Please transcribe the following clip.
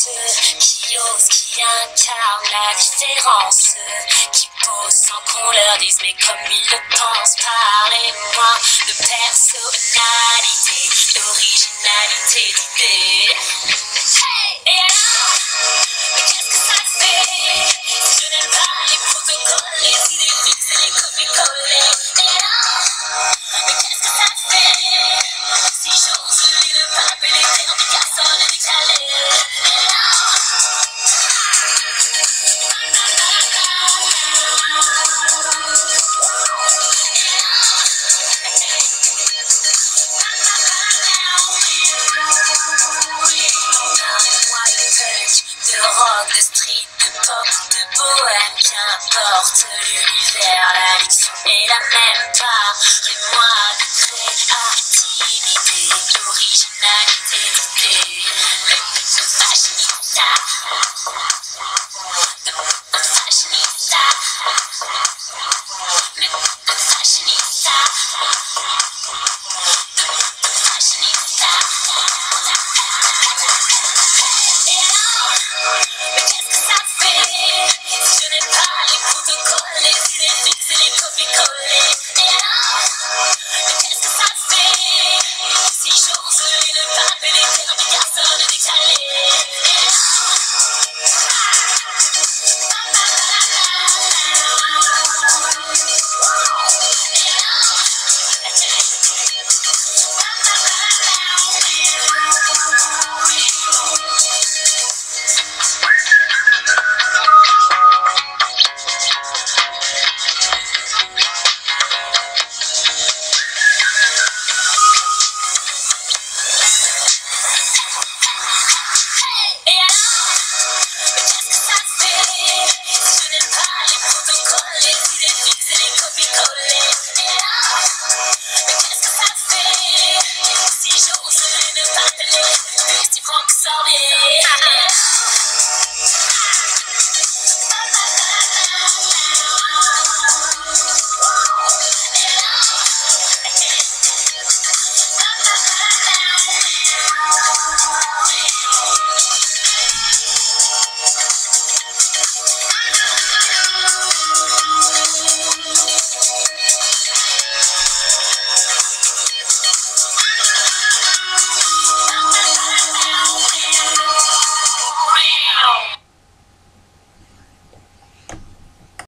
ceux qui osent, qui incarnent la différence, qui posent sans qu'on leur dise mais comme ils le pensent. Parlez-moi de personnalité, d'originalité, d'idée. Et alors, mais qu'est-ce que ça fait si je n'aime pas les protocoles, les idées fixes et les copies-collées? Et alors, mais qu'est-ce que ça fait si j'ose lire le pape et les termes de personne décalés? Et alors, parlez-moi de punk, de rock, de street, de pop, de bohème, qu'importe l'univers, l'addiction est la même. Parlez-moi de créativité, d'originalité, d'idée, de fashionista, de fashionista, de fashionista, de fashionista. Et alors, mais qu'est-ce que ça fait si je n'aime pas les protocoles, les idées fixes et les copies-collées? Et alors, mais qu'est-ce que ça fait si j'ose lire le pape et les termes de personnes décalées? Et wow.